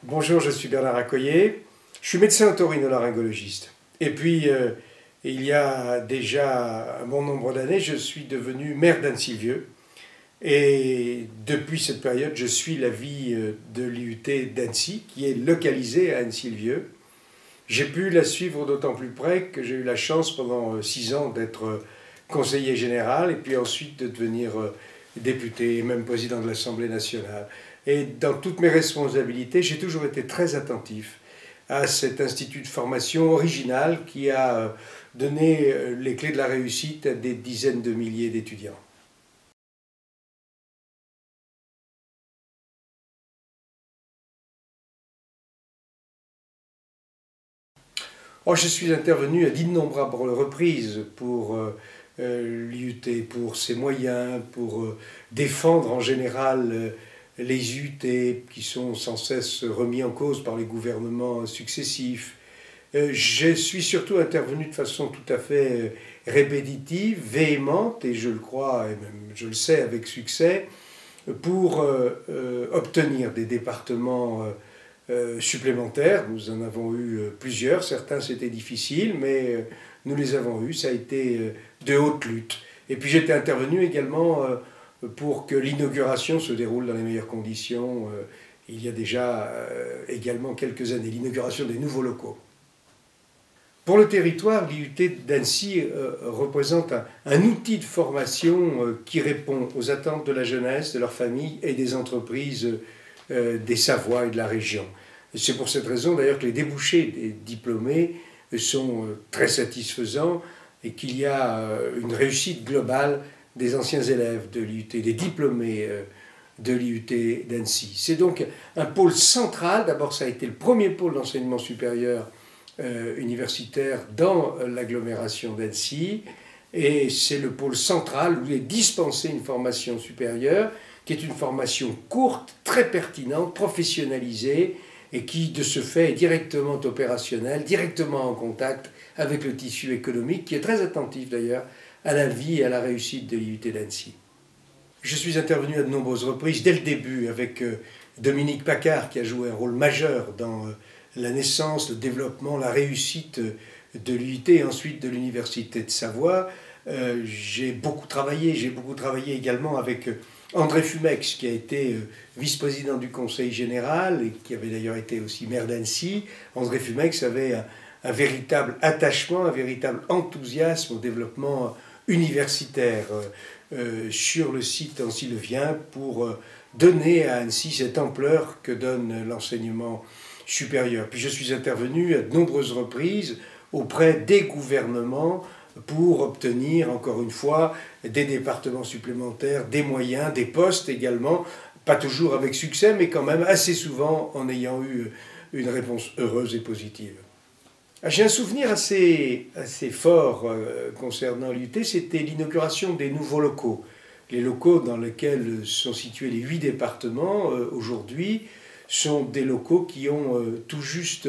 Bonjour, je suis Bernard Accoyer, je suis médecin otorhinolaryngologiste. Et puis, il y a déjà un bon nombre d'années, je suis devenu maire d'Annecy-le-Vieux. Et depuis cette période, je suis la vie de l'IUT d'Annecy, qui est localisée à Annecy-le-Vieux. J'ai pu la suivre d'autant plus près que j'ai eu la chance pendant 6 ans d'être conseiller général et puis ensuite de devenir député et même président de l'Assemblée nationale. Et dans toutes mes responsabilités, j'ai toujours été très attentif à cet institut de formation original qui a donné les clés de la réussite à des dizaines de milliers d'étudiants. Oh, je suis intervenu à d'innombrables reprises pour l'IUT, pour ses moyens, pour défendre en général les IUT qui sont sans cesse remis en cause par les gouvernements successifs. Je suis surtout intervenu de façon tout à fait répétitive, véhémente, et je le crois, et même je le sais avec succès, pour obtenir des départements supplémentaires. Nous en avons eu plusieurs, certains c'était difficile, mais nous les avons eus, ça a été de haute lutte. Et puis j'étais intervenu également pour que l'inauguration se déroule dans les meilleures conditions, il y a déjà également quelques années, l'inauguration des nouveaux locaux. Pour le territoire, l'IUT d'Annecy représente un outil de formation qui répond aux attentes de la jeunesse, de leur famille et des entreprises des Savoies et de la région. C'est pour cette raison d'ailleurs que les débouchés des diplômés sont très satisfaisants et qu'il y a une réussite globale des anciens élèves de l'IUT, des diplômés de l'IUT d'Annecy. C'est donc un pôle central, d'abord ça a été le premier pôle d'enseignement supérieur universitaire dans l'agglomération d'Annecy, et c'est le pôle central où est dispensée une formation supérieure, qui est une formation courte, très pertinente, professionnalisée, et qui, de ce fait, est directement opérationnelle, directement en contact avec le tissu économique, qui est très attentif d'ailleurs à la vie et à la réussite de l'IUT d'Annecy. Je suis intervenu à de nombreuses reprises, dès le début, avec Dominique Paccard, qui a joué un rôle majeur dans la naissance, le développement, la réussite de l'IUT et ensuite de l'Université de Savoie. J'ai beaucoup travaillé également avec André Fumex, qui a été vice-président du Conseil général et qui avait d'ailleurs été aussi maire d'Annecy. André Fumex avait un véritable attachement, un véritable enthousiasme au développement universitaire sur le site annecy-le-Vien pour donner à Annecy cette ampleur que donne l'enseignement supérieur. Puis je suis intervenu à de nombreuses reprises auprès des gouvernements pour obtenir, encore une fois, des départements supplémentaires, des moyens, des postes également, pas toujours avec succès, mais quand même assez souvent en ayant eu une réponse heureuse et positive. J'ai un souvenir assez fort concernant l'IUT, c'était l'inauguration des nouveaux locaux. Les locaux dans lesquels sont situés les 8 départements aujourd'hui sont des locaux qui ont tout juste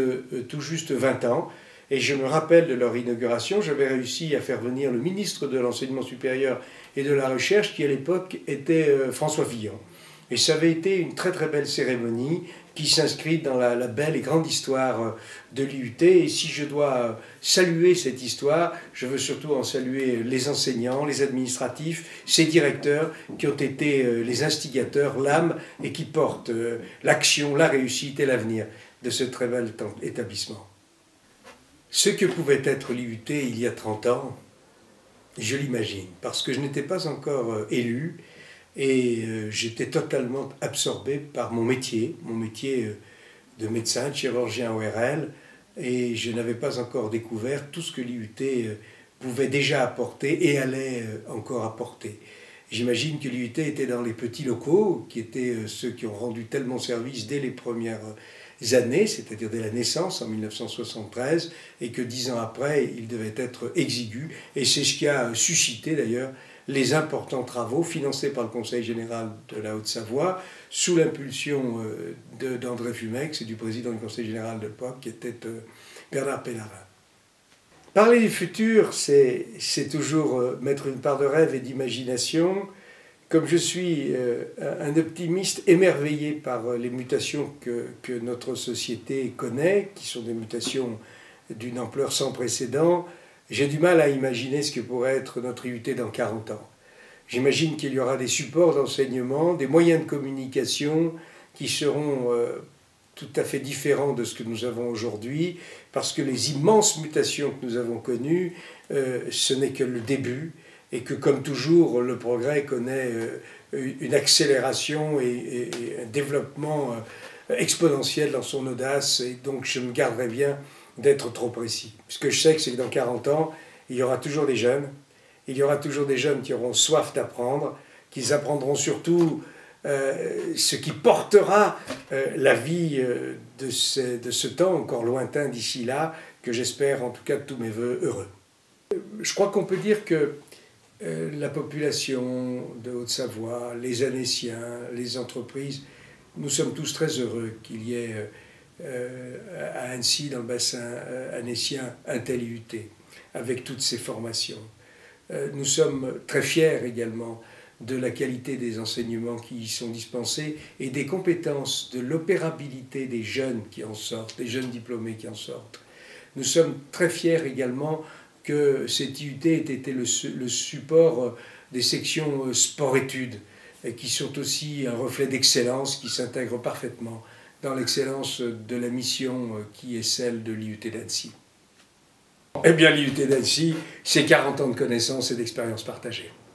20 ans. Et je me rappelle de leur inauguration, j'avais réussi à faire venir le ministre de l'Enseignement supérieur et de la Recherche, qui à l'époque était François Fillon. Et ça avait été une très très belle cérémonie qui s'inscrit dans la belle et grande histoire de l'IUT. Et si je dois saluer cette histoire, je veux surtout en saluer les enseignants, les administratifs, ces directeurs qui ont été les instigateurs, l'âme, et qui portent l'action, la réussite et l'avenir de ce très bel établissement. Ce que pouvait être l'IUT il y a 30 ans, je l'imagine, parce que je n'étais pas encore élu et j'étais totalement absorbé par mon métier de médecin, de chirurgien ORL, et je n'avais pas encore découvert tout ce que l'IUT pouvait déjà apporter et allait encore apporter. J'imagine que l'IUT était dans les petits locaux, qui étaient ceux qui ont rendu tellement service dès les premières années, c'est-à-dire dès la naissance en 1973, et que 10 ans après, il devait être exigu. Et c'est ce qui a suscité d'ailleurs les importants travaux financés par le Conseil général de la Haute-Savoie, sous l'impulsion d'André Fumex et du président du Conseil général de l'époque, qui était Bernard Pénarin. Parler du futur, c'est toujours mettre une part de rêve et d'imagination comme je suis un optimiste émerveillé par les mutations que notre société connaît, qui sont des mutations d'une ampleur sans précédent, j'ai du mal à imaginer ce que pourrait être notre IUT dans 40 ans. J'imagine qu'il y aura des supports d'enseignement, des moyens de communication qui seront tout à fait différents de ce que nous avons aujourd'hui, parce que les immenses mutations que nous avons connues, ce n'est que le début, et que comme toujours, le progrès connaît une accélération et un développement exponentiel dans son audace, et donc je me garderai bien d'être trop précis. Ce que je sais, c'est que dans 40 ans, il y aura toujours des jeunes, il y aura toujours des jeunes qui auront soif d'apprendre, qu'ils apprendront surtout ce qui portera la vie de ce temps encore lointain d'ici là, que j'espère en tout cas de tous mes voeux heureux. Je crois qu'on peut dire que la population de Haute-Savoie, les Annéciens, les entreprises, nous sommes tous très heureux qu'il y ait à Annecy, dans le bassin annécien, un tel IUT, avec toutes ces formations. Nous sommes très fiers également de la qualité des enseignements qui y sont dispensés et des compétences, de l'opérabilité des jeunes qui en sortent, des jeunes diplômés qui en sortent. Nous sommes très fiers également que cet IUT ait été le support des sections sport-études, qui sont aussi un reflet d'excellence, qui s'intègre parfaitement dans l'excellence de la mission qui est celle de l'IUT d'Annecy. Eh bien, l'IUT d'Annecy, c'est 40 ans de connaissances et d'expériences partagées.